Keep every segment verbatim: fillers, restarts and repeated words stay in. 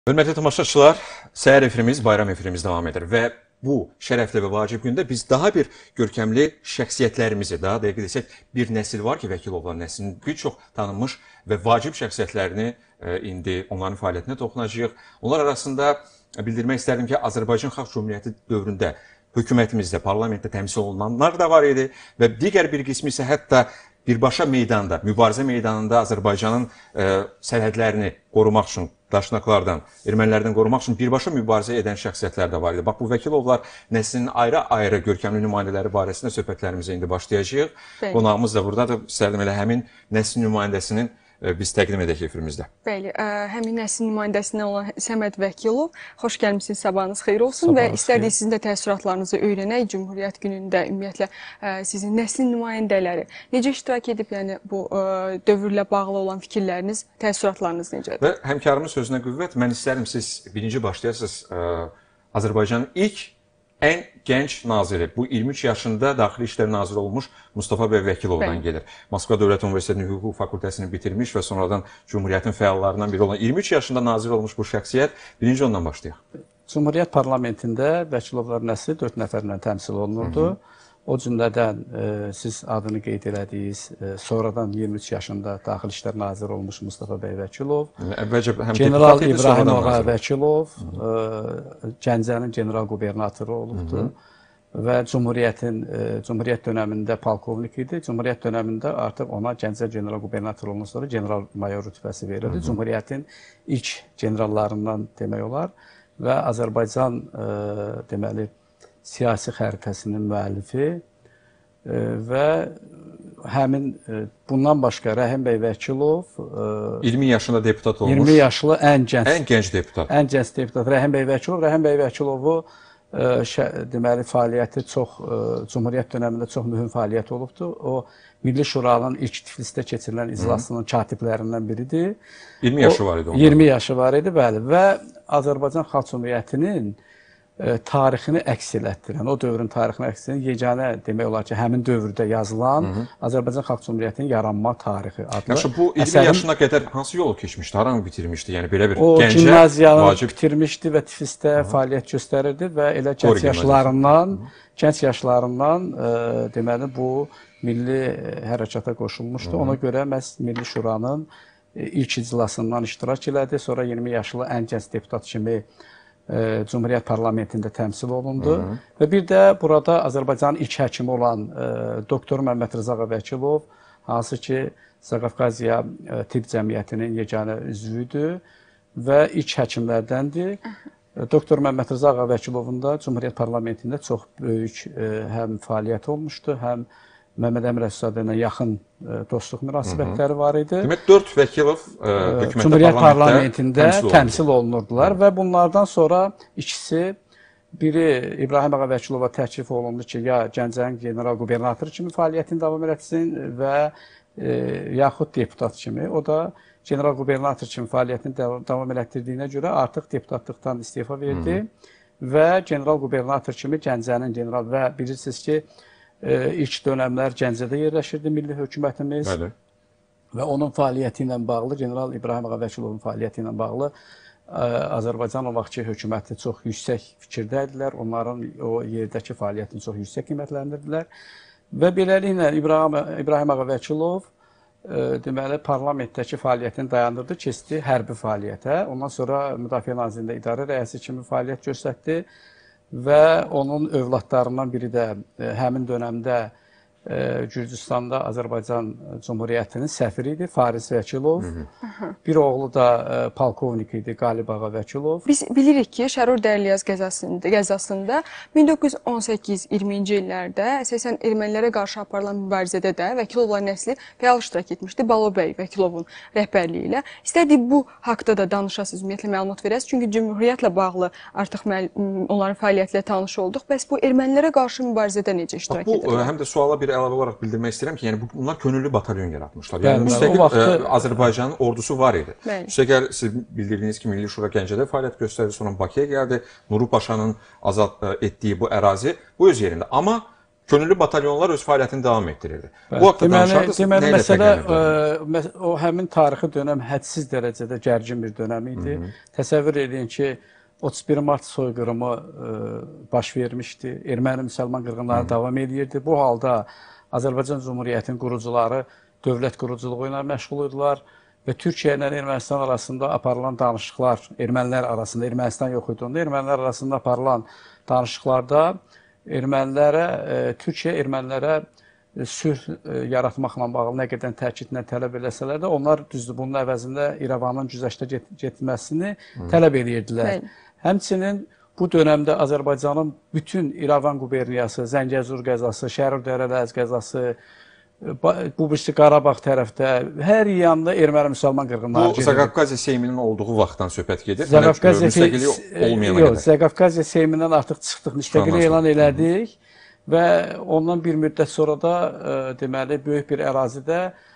Hörmətli tamaşaçılar, səhər efirimiz, bayram efirimiz devam edir və bu şərəfli və vacib gündə biz daha bir görkəmli şəxsiyyətlərimizi, daha dəqiq desək, bir nəsil var ki, Vəkilovlar nəslinin bir çox tanınmış və vacib şəxsiyyətlərini e, indi onların fəaliyyətinə toxunacağıq. Onlar arasında bildirmək istərdim ki, Azərbaycan Xalq Cümhuriyyəti dövründə hökumətimizdə, parlamentdə təmsil olunanlar da var idi və digər bir qismi isə hətta birbaşa meydanda, mübarizə meydanında Azərbaycanın e, sərhədlərini qorumaq üçün, daşnaqlardan, ermənilərdən qorumaq üçün birbaşa mübarizə edən şəxsiyyətlər də var idi. Bax, bu Vəkilovlar nəslinin ayrı-ayrı görkəmli nümayəndələri barəsində söhbətlərimizə indi başlayacağıq. Bəli. Qonağımız da buradadır. İstərdim elə həmin nəslin nümayəndəsinin biz təqdim edək efirimizdə. Bəli, ə, həmin nəslin nümayəndəsindən olan Səməd Vəkilov, xoş gəlmişsiniz, sabahınız xeyir olsun. Sabahınız və istərdik sizin də təəssüratlarınızı öyrənək. Cümhuriyyət günündə ümumiyyətlə ə, sizin nəslin nümayəndələri necə iştirak edib, yəni bu ə, dövrlə bağlı olan fikirləriniz, təəssüratlarınız necədir? Və həmkarımın sözünə qüvvət, mən istərim siz birinci başlayasınız ə, Azərbaycanın ilk ən gənc naziri, bu iyirmi üç yaşında Daxili İşlər Naziri olmuş Mustafa bəy Vəkilovdan Bəli. gelir. Moskva Dövlət Universitetinin hüquq fakültəsini bitirmiş və sonradan Cümhuriyyətin fəallarından biri olan iyirmi üç yaşında nazir olmuş bu şəxsiyyət. Birinci ondan başlayaq. Cümhuriyyət parlamentində Vəkilovlar nəsli dörd nəfərlə təmsil olunurdu. Hı -hı. O cümlədən e, siz adını qeyd elədiyiniz, e, sonradan iyirmi üç yaşında Daxili İşlər Naziri olmuş Mustafa bəy Vəkilov, Əvvəlcə həm General İbrahim Ağa Vəkilov, e, Gəncənin general qubernatoru olubdu. Hı -hı. Və Cümhuriyyətin, e, Cümhuriyyət dönəmində polkovnik idi. Cümhuriyyət dönəmində artıq ona Gəncə general qubernator olundan sonra general mayor rütbəsi verildi. Hı -hı. Cümhuriyyətin ilk generallarından demək olar və Azərbaycan e, deməli siyasi xəritəsinin müəllifi e, və həmin e, bundan başqa Rəhim bəy Vəkilov e, iyirmi yaşında deputat olmuş. iyirmi yaşlı ən gənc ən gənc deputat. Ən gənc deputat Rəhim bəy Vəkilov. Rəhim bəy Vəkilovu e, şə, deməli fəaliyyəti çox e, Cümhuriyyət dövründə çox mühüm fəaliyyət olubdu. O Milli Şuranın ilk Tiflisdə keçirilən iclasının katiblərindən biridir. iyirmi yaşı var idi onda. iyirmi yaşı var idi, bəli. Və Azərbaycan Xalq Cümhuriyyətinin E, tarixini əks elətdirən, o dövrün tarixini əks elətdirən yeganə demək olar ki, həmin dövrdə yazılan Hı -hı. Azərbaycan Xalq Cümhuriyyətinin yaranma tarixi adlı. Yaxşı, bu iyirmi əsərin... yaşına qədər hansı yolu keçmişdi, haranı bitirmişdi? Yəni belə bir o, gəncə gimnaziyanı vacib... bitirmişdi və Tiflisdə Hı -hı. fəaliyyət göstərirdi və elə gənc yaşlarından, Hı -hı. gənc yaşlarından e, deməli bu milli hərəkata qoşulmuşdu. Hı -hı. Ona görə məhz Milli Şuranın e, ilk iclasından iştirak elədi. Sonra iyirmi yaşlı ən gənc deputat kimi E, Cümhuriyyət parlamentində təmsil olundu. Hı -hı. Və bir də burada Azərbaycanın ilk həkimi olan e, doktor Məmməd Rza Vəkilov, hansı ki Zaqafqaziya e, Tibb Cəmiyyətinin yeganə üzvüdür və ilk həkimlərdəndir. E, doktor Məmməd Rza Vəkilovun da Cümhuriyyət parlamentində çox böyük e, həm fəaliyyət olmuşdu, həm Məmməd Əmir Əlizadə ilə yaxın e, dostluq münasibətləri var idi. Demək, dörd Vəkilov e, hökumətdə Cümhuriyyət parlamentində təmsil, təmsil olunurdular və bunlardan sonra ikisi, biri İbrahim Ağa Vəkilova təklif olundu ki, ya Gəncənin general qubernatoru kimi fəaliyyətini davam etsin və e, yaxud deputat kimi. O da general qubernator kimi fəaliyyətini davam etdirdiyinə görə artıq deputatlıqdan istefa verdi Hı -hı. və general qubernator kimi Gəncənin general və bilirsiniz ki, E, ilk dönəmlər Gəncədə yerləşirdi milli hökumətimiz Bəli. və onun fəaliyyəti ilə bağlı, General İbrahim Ağa Vəkilovun fəaliyyəti ilə bağlı e, Azərbaycan o vaxtki hökuməti çox yüksək fikirdəydilər. Onların o yerdəki fəaliyyətini çox yüksək qiymətləndirdilər və beləliklə İbrahim, İbrahim Ağa Vəkilov e, deməli parlamentdəki fəaliyyətini dayandırdı, keçdi hərbi fəaliyyətə. Ondan sonra Müdafiə Nazirliyində idarə rəisi kimi fəaliyyət göstərdi. Və onun övladlarından biri də e, həmin dönəmdə e, Gürcüstanda Azərbaycan Cümhuriyyətinin səfiri idi, Fariz Vəkilov. Hı -hı. Bir oğlu da e, polkovnik idi, Qalib Ağa Vəkilov. Biz bilirik ki, Şərur Dəryaz qəzasında, qəzasında min doqquz yüz on səkkiz iyirminci illərdə əsasən ermənilərə qarşı aparılan mübarizədə də Vəkilovlar nəsli fəal iştirak etmişdi, Balobəy Vəkilovun rəhbərliyi ilə. İstərdik bu haqda da danışasınız, ümumiyyətlə məlumat verəsiniz. Çünki Cümhuriyyətlə bağlı artıq onların fəaliyyətlə tanış olduq. Bəs bu ermənilərə qarşı mübarizədə necə iştirak bu, edirlər? Həm də suala bir əlavə olaraq bildirmək istəyirəm ki, yəni bunlar könüllü batalyon yaratmışlar. Yəni müstəqil vaxtı... Azərbaycanın ordusu var idi. Üstəgəl siz bildirdiyiniz kimi Milli Şura Gəncədə fəaliyyət göstərdi, sonra Bakıya gəldi. Nuru Paşanın azad etdiyi bu ərazi bu öz yerində. Amma könüllü batalyonlar öz fəaliyyətini davam etdirirdi. Bəli. Bu haqda Deməli, danışardınız, deməli nə ilə məsələ təqaüd ə, o həmin tarixi dönəm hədsiz dərəcədə gərgin bir dönəm idi. Hı -hı. Təsəvvür edin ki, otuz bir mart soyqırımı ə, baş vermişdi. Erməni-müsəlman qırğınları davam edirdi. Bu halda Azərbaycan Cumhuriyyətinin qurucuları dövlət quruculuğu ilə məşğul idilər və Türkiyə ilə Ermənistan arasında aparılan danışıqlar, ermənilər arasında, Ermənistan yox idi onda, ermənilər arasında aparılan danışıqlarda ermənilərə, e, Türkiyə ermənilərə e, sülh e, yaratmaqla bağlı nə qədər təkidlə tələb eləsələr də, onlar düzdür, bunun əvəzində İrəvanın güzəştə get getməsini Hı. tələb edirdilər. Bəli. Həmçinin bu dönəmdə Azərbaycanın bütün İrəvan quberniyası, Zəngəzur qəzası, Şərif-Dərələz qəzası, bu birisi Qarabağ tərəfdə, hər yanda erməni-müsəlman qırğınları gedir. Bu, Zaqafqaziya Seyminin olduğu vaxtdan söhbət gedir. Zaqafqaziya müstəqillik olmayana yox, qədər. Zaqafqaziya Seymindən artıq çıxdıq, müstəqillik elan elədik və ondan bir müddət sonra da e, deməli, böyük bir ərazidə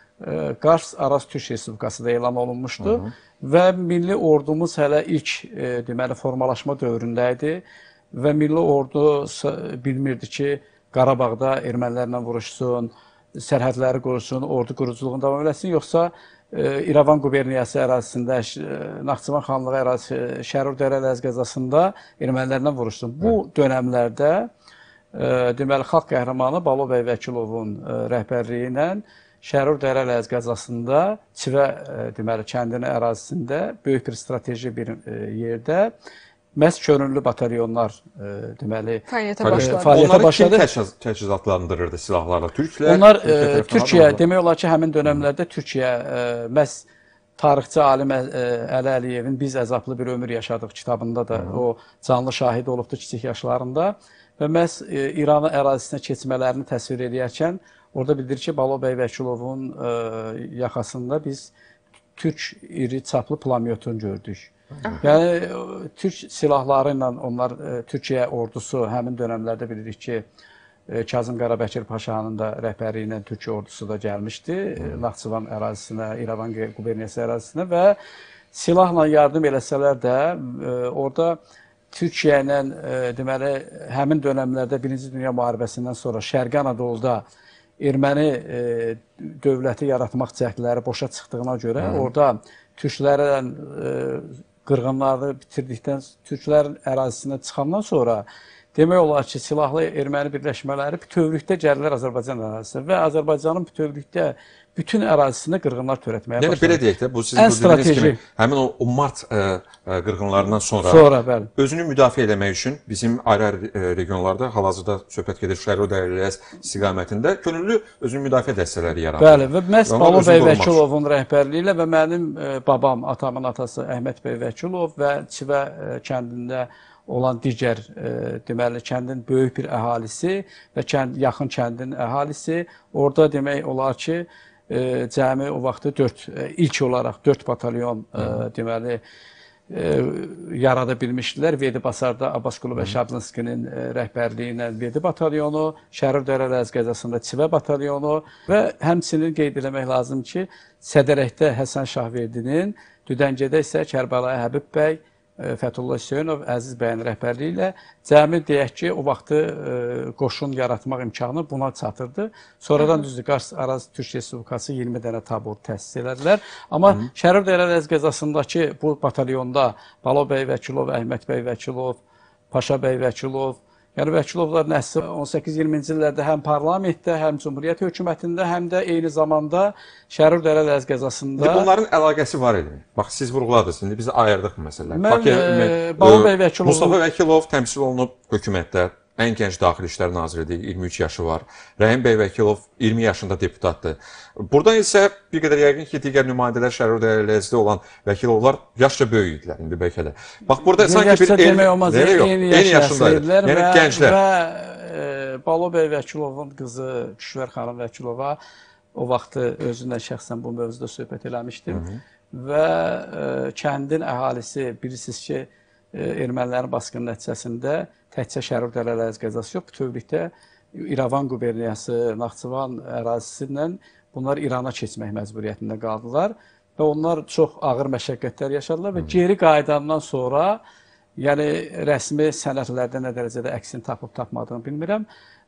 e, Qars Araz Türk Respublikası da elan olunmuşdu Hı -hı. və milli ordumuz hələ ilk e, deməli, formalaşma dövründə idi və milli ordu bilmirdi ki, Qarabağda ermənilərlə vuruşsun, sərhədləri qorusun, ordu quruculuğunu davam eləsin, yoxsa e, İrəvan quberniyası ərazisində, e, Naxçıvan xanlığı ərazisi, Şərif-Dərələz qəzasında ermənilərlə vuruşsun. Bu Hı. dönəmlərdə e, deməli, xalq qəhrəmanı Balobəy Vəkilovun e, rəhbərliyi ilə Şərif-Dərələz qəzasında Çivə e, deməli, kəndinin ərazisində böyük bir strateji bir e, yerdə məhz könüllü batalyonlar e, deməli fəaliyyətə başladı. Fəaliyyətə Onları başladı. kim təchizatlandırırdı silahlarla? Türklər? Onlar e, Türkiyə, demək olar ki, həmin dönəmlərdə Türkiyə e, məhz tarixçi alim e, Əli Əliyevin Biz əzablı bir ömür yaşadıq kitabında da Hı. o canlı şahid olubdu kiçik yaşlarında və məhz e, İran ərazisinə keçmələrini təsvir edərkən orada bildirir ki, Balobəy Vəkilovun e, yaxasında biz Türk iri çaplı pulemyotunu gördük. Yəni, Türk silahları ilə onlar, e, Türkiyə ordusu həmin dönəmlərdə bilirik ki, e, Kazım Qarabəkir Paşanın da rəhbəri ilə Türkiyə ordusu da gəlmişdi e, Naxçıvan ərazisinə, İrəvan quberniyası ərazisinə və silahla yardım eləsələr də e, orada Türkiyə ilə e, deməli, həmin dönəmlərdə Birinci Dünya Müharibəsindən sonra Şərqi Anadoluda erməni e, dövləti yaratmaq cəhdləri boşa çıxdığına görə Hı. orada türklərlə e, qırğınları bitirdikdən, türklərin ərazisinə çıxandan sonra demək olar ki, silahlı erməni birləşmələri bütövlükdə gəlirlər Azərbaycan ərazisinə və Azərbaycanın bütövlükdə bütün ərazisində qırğınlar törətməyə başladı. Yəni, belə deyək də, bu sizin bildiyiniz kimi, həmin o, o mart ə, ə, qırğınlarından sonra, sonra bəli. özünü müdafiə eləmək üçün bizim ayrı-ayrı regionlarda, hal-hazırda söhbət gedir Şərif-Dərələz istiqamətində könüllü özünü müdafiə dəstələri yaratdı. Bəli, və məhz Balobəy Vəkilovun rəhbərliyi ilə və mənim ə, babam, atamın atası Əhməd bəy Vəkilov və Çivə ə, kəndində olan digər e, deməli kəndin böyük bir əhalisi və kənd, yaxın kəndin əhalisi orada demək olar ki, e, cəmi o vaxtı dörd, e, ilk olaraq dörd batalyon e, deməli e, yarada bilmişdilər. Vedi Basarda Abbasqulu və Şablınskinin e, rəhbərliyi ilə Vedi batalyonu, Şərif-Dərələz qəzasında Çivə batalyonu və həmçinin qeyd eləmək lazım ki, Sədərəkdə Həsən Şahverdinin, Düdəngədə isə Kərbəlayı Həbib bəy, Fəthullah Hüseynov, Əziz bəyin rəhbərliyi ilə cəmi deyək ki, o vaxtı e, qoşun yaratmaq imkanı buna çatırdı. Sonradan düzdür, Qars Araz Türk Respublikası iyirmi dənə tabur təsis elədilər. Amma Şərif-Dərələz qəzasındakı bu batalyonda Balobəy Vəkilov, Əhməd bəy Vəkilov, Paşa bəy Vəkilov, yəni Vəkilovlar nəsli on səkkiz iyirminci illərdə həm parlamentdə, həm Cumhuriyyət hökumətində, həm də eyni zamanda Şərif-Dərələz qəzasında... İndi bunların əlaqəsi var idi. Bax, siz vurğuladınız, indi biz ayırdıq məsələlər. Mən e, Balobəy Vəkilov... Mustafa Vəkilov təmsil olunub hökumətdə, ən gənc Daxili İşlər Naziridir, iyirmi üç yaşı var. Rəhim bəy Vəkilov iyirmi yaşında deputatdır. Buradan isə bir qədər yəqin ki, digər nümayəndələr Şərif-Dərələzdə olan Vəkilovlar yaşca böyük idilər, indi bəlkə də. Bax, burada sanki bir... demək olmaz, eyni yaşda idilər yəni gənclər. Və e, Balobəy Vəkilovun qızı Küşvər xanım Vəkilova o vaxtı özündən şəxsən bu mövzuda söhbət eləmişdim. Hı -hı. Və e, kəndin əhalisi, bilirsiniz ki, e, ermənilərin basqının nəticəsində təkcə Şərif-Dərələz qəzası yox, bütövlükdə İrəvan quberniyası, Naxçıvan ərazisi ilə bunlar İrana keçmək məcburiyyətində qaldılar və onlar çox ağır məşəqqətlər yaşadılar və geri qayıdandan sonra, yəni rəsmi sənədlərdə nə dərəcədə əksini tapıb tapmadığını bilmirəm,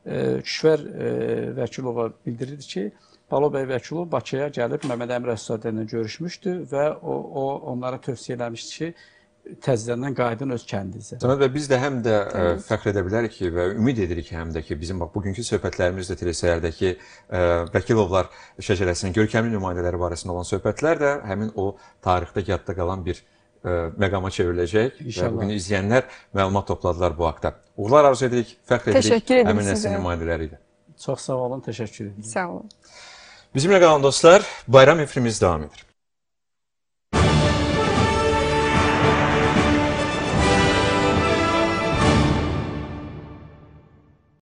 Küşvər Vəkilova bildirirdi ki, Balobəy Vəkilov Bakıya gəlib Məmməd Əmin Rəsulzadə ilə görüşmüşdü və o, o onlara tövsiyə eləmişdi ki, təzədən qayıdın öz kəndinizə. Səməd bəy, biz də həm də ə, fəxr edə bilərik ki, və ümid edirik ki, həm də ki, bizim bax, bugünkü söhbətlərimizdə telesəyərdəki Vəkilovlar şəcərəsinin görkəmli nümayəndələri barəsində olan söhbətlər də həmin o tarixdə yadda qalan bir ə, məqama çevriləcək. İnşallah. Və bugün izləyənlər məlumat topladılar bu haqda. Uğurlar arzu edirik, fəxr edirik həmin nəslin nümayəndələri ilə. Çox sağ olun, təşəkkür edirəm. Sağ olun. Bizimlə qalan dostlar, bayram efirimiz davam edir.